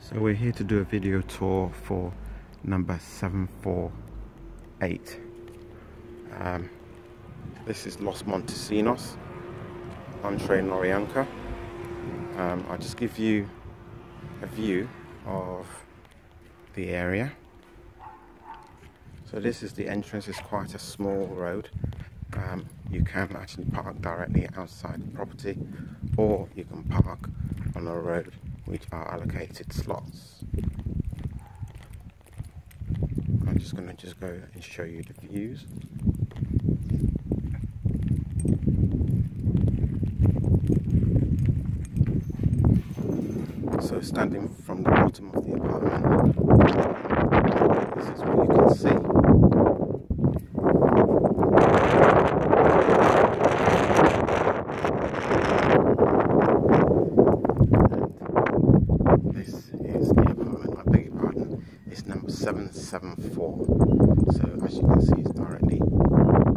So we're here to do a video tour for number 748. This is Los Montesinos, Entre Norianca. I'll just give you a view of the area. So this is the entrance. It's quite a small road. You can actually park directly outside the property, or you can park on a road which are allocated slots. I'm just going to go and show you the views. So standing from the bottom of the apartment, this is what you can see. This is the apartment, I beg your pardon, it's number 774. So as you can see, it's directly